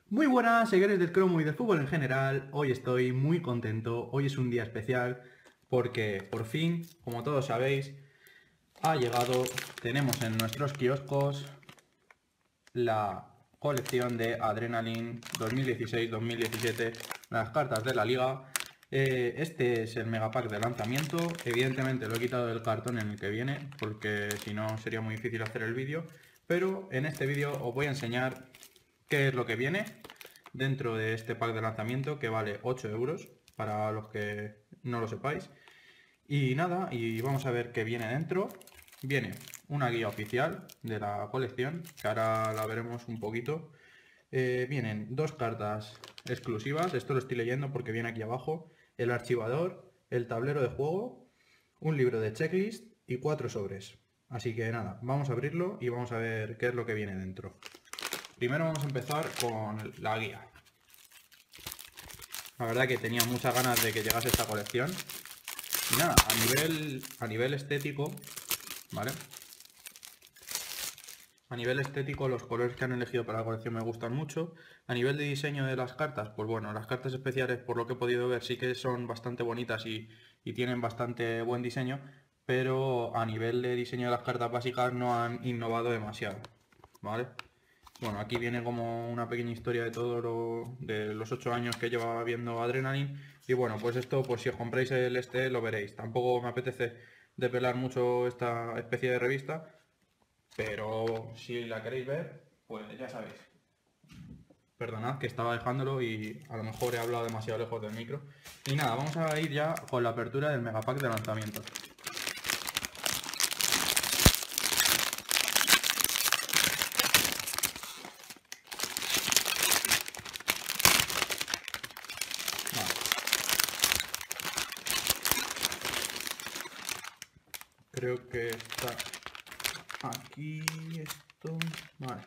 Muy buenas, seguidores del cromo y del fútbol en general. Hoy estoy muy contento. Hoy es un día especial porque por fin, como todos sabéis, ha llegado, tenemos en nuestros kioscos la colección de Adrenaline 2016-2017, las cartas de la liga. Este es el megapack de lanzamiento. Evidentemente lo he quitado del cartón en el que viene porque si no sería muy difícil hacer el vídeo. Pero en este vídeo os voy a enseñar qué es lo que viene dentro de este pack de lanzamiento, que vale 8 euros para los que no lo sepáis. Y nada, y vamos a ver qué viene dentro. Viene una guía oficial de la colección, que ahora la veremos un poquito. Vienen dos cartas exclusivas, esto lo estoy leyendo porque viene aquí abajo. El archivador, el tablero de juego, un libro de checklist y 4 sobres. Así que nada, vamos a abrirlo y vamos a ver qué es lo que viene dentro. Primero vamos a empezar con la guía. La verdad que tenía muchas ganas de que llegase esta colección. Y nada, a nivel estético, ¿vale? A nivel estético, los colores que han elegido para la colección me gustan mucho. A nivel de diseño de las cartas, pues bueno, las cartas especiales, por lo que he podido ver, sí que son bastante bonitas y tienen bastante buen diseño, pero a nivel de diseño de las cartas básicas no han innovado demasiado, ¿vale? Bueno, aquí viene como una pequeña historia de de los 8 años que lleva viendo Adrenaline. Y bueno, pues esto, pues si os compráis el este, lo veréis. Tampoco me apetece depelar mucho esta especie de revista, pero si la queréis ver, pues ya sabéis. Perdonad que estaba dejándolo y a lo mejor he hablado demasiado lejos del micro. Y nada, vamos a ir ya con la apertura del megapack de lanzamiento. Vale, creo que está aquí esto. Vale.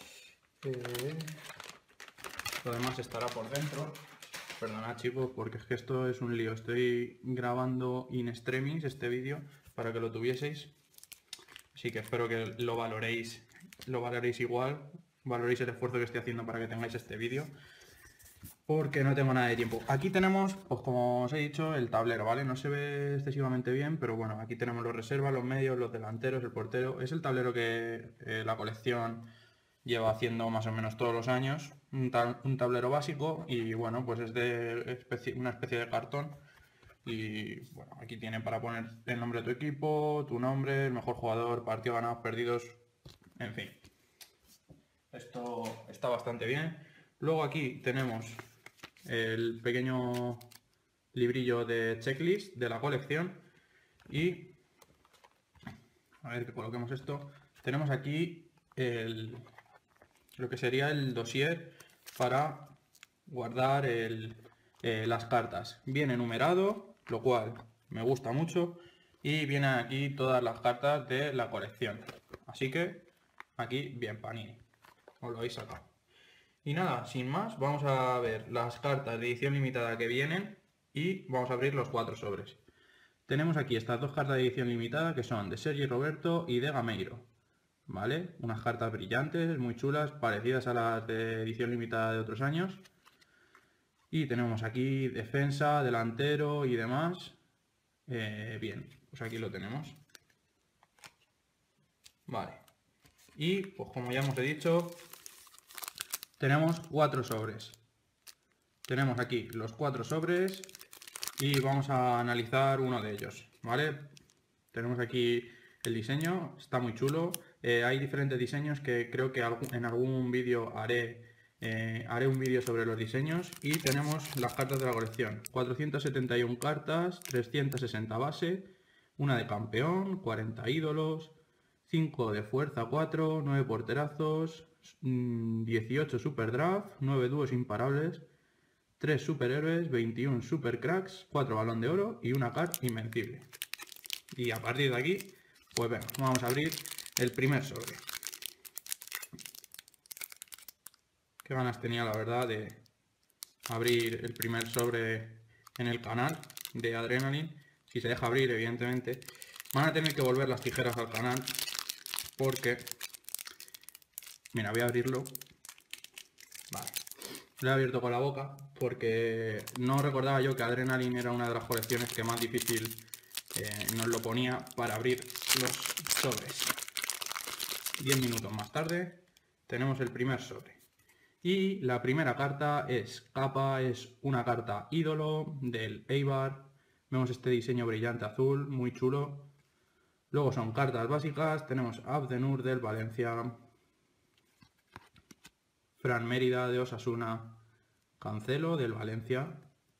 Lo demás estará por dentro. Perdonad chicos, porque es que esto es un lío. Estoy grabando in extremis este vídeo para que lo tuvieseis. Así que espero que lo valoréis igual, valoréis el esfuerzo que estoy haciendo para que tengáis este vídeo. Porque no tengo nada de tiempo. Aquí tenemos, pues como os he dicho, el tablero, ¿vale? No se ve excesivamente bien, pero bueno, aquí tenemos los reservas, los medios, los delanteros, el portero. Es el tablero que la colección lleva haciendo más o menos todos los años. Un tablero básico y bueno, pues es de una especie de cartón. Y bueno, aquí tiene para poner el nombre de tu equipo, tu nombre, el mejor jugador, partidos ganados, perdidos, en fin. Esto está bastante bien. Luego aquí tenemos el pequeño librillo de checklist de la colección y a ver que coloquemos esto. Tenemos aquí lo que sería el dossier para guardar las cartas. Viene numerado, lo cual me gusta mucho, y vienen aquí todas las cartas de la colección. Así que aquí bien Panini, os lo habéis sacado. Y nada, sin más, vamos a ver las cartas de edición limitada que vienen y vamos a abrir los 4 sobres. Tenemos aquí estas dos cartas de edición limitada que son de Sergi Roberto y de Gameiro. ¿Vale? Unas cartas brillantes, muy chulas, parecidas a las de edición limitada de otros años. Y tenemos aquí defensa, delantero y demás. Bien, pues aquí lo tenemos. Vale. Y pues como ya hemos dicho, tenemos 4 sobres. Tenemos aquí los 4 sobres y vamos a analizar uno de ellos, ¿vale? Tenemos aquí el diseño, está muy chulo. Hay diferentes diseños que creo que en algún vídeo haré un vídeo sobre los diseños. Y tenemos las cartas de la colección. 471 cartas, 360 base, una de campeón, 40 ídolos, 5 de fuerza 4, 9 porterazos, 18 super draft, 9 dúos imparables, 3 superhéroes, 21 super cracks, 4 balón de oro y una card invencible. Y a partir de aquí, pues venga, vamos a abrir el primer sobre. Qué ganas tenía la verdad de abrir el primer sobre en el canal de Adrenaline. Si se deja abrir, evidentemente. Van a tener que volver las tijeras al canal porque... Mira, voy a abrirlo. Vale. Lo he abierto con la boca porque no recordaba yo que Adrenaline era una de las colecciones que más difícil nos lo ponía para abrir los sobres. 10 minutos más tarde tenemos el primer sobre. Y la primera carta es Capa, es una carta ídolo del Eibar. Vemos este diseño brillante azul, muy chulo. Luego son cartas básicas, tenemos Abdenur del Valencia, Fran Mérida de Osasuna, Cancelo del Valencia,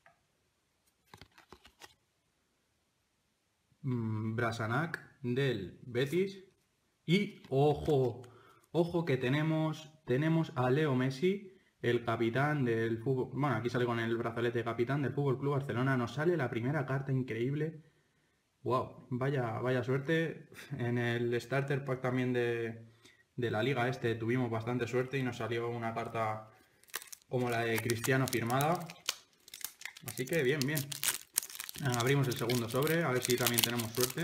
Brasanac del Betis y ojo que tenemos a Leo Messi, el capitán del fútbol, bueno, aquí sale con el brazalete de capitán del FC Barcelona. Nos sale la primera carta increíble. Wow, vaya suerte. En el Starter Pack también de la liga tuvimos bastante suerte y nos salió una carta como la de Cristiano firmada. Así que bien. Abrimos el segundo sobre, a ver si también tenemos suerte.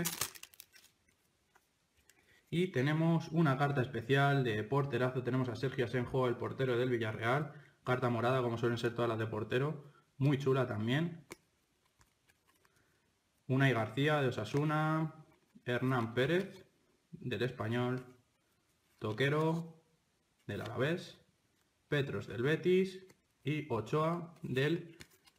Y tenemos una carta especial de porterazo. Tenemos a Sergio Asenjo, el portero del Villarreal. Carta morada, como suelen ser todas las de portero. Muy chula también. Unai García de Osasuna. Hernán Pérez del Español. Toquero del Alavés. Petros del Betis. Y Ochoa del...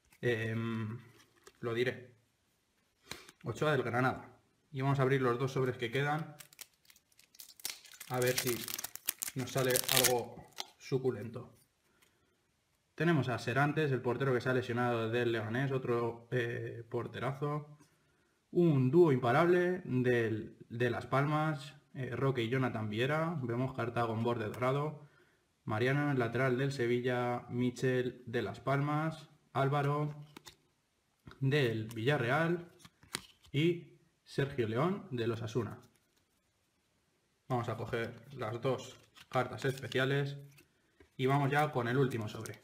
Ochoa del Granada. Y vamos a abrir los dos sobres que quedan. A ver si nos sale algo suculento. Tenemos a Serantes, el portero que se ha lesionado del Leganés, otro porterazo. Un dúo imparable de Las Palmas, Roque y Jonathan Viera. Vemos carta con borde dorado. Mariano, el lateral del Sevilla, Michel de Las Palmas, Álvaro del Villarreal y Sergio León de los Osasuna. Vamos a coger las dos cartas especiales y vamos ya con el último sobre.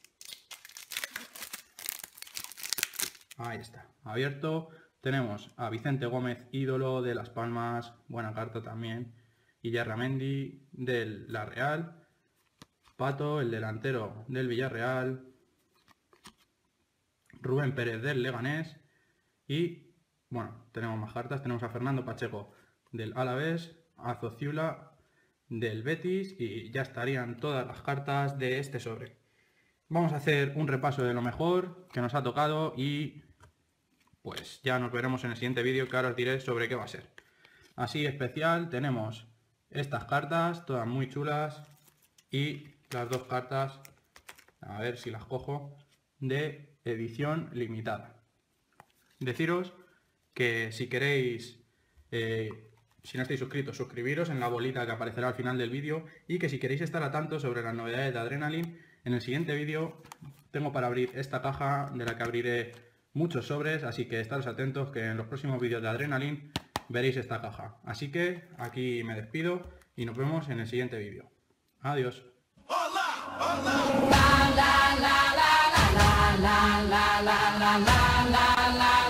Ahí está, abierto. Tenemos a Vicente Gómez, ídolo de Las Palmas, buena carta también. Y Yarramendi del La Real. Pato, el delantero del Villarreal. Rubén Pérez del Leganés. Y, bueno, tenemos más cartas. Tenemos a Fernando Pacheco del Alavés. A Zociula del Betis. Y ya estarían todas las cartas de este sobre. Vamos a hacer un repaso de lo mejor que nos ha tocado y pues ya nos veremos en el siguiente vídeo, que ahora os diré sobre qué va a ser. Así especial tenemos estas cartas, todas muy chulas, y las dos cartas, a ver si las cojo, de edición limitada. Deciros que si queréis, si no estáis suscritos, suscribiros en la bolita que aparecerá al final del vídeo, y que si queréis estar al tanto sobre las novedades de Adrenaline, en el siguiente vídeo tengo para abrir esta caja de la que abriré muchos sobres, así que estaros atentos que en los próximos vídeos de Adrenaline veréis esta caja. Así que aquí me despido y nos vemos en el siguiente vídeo. Adiós. La la la la la la la la la la la la.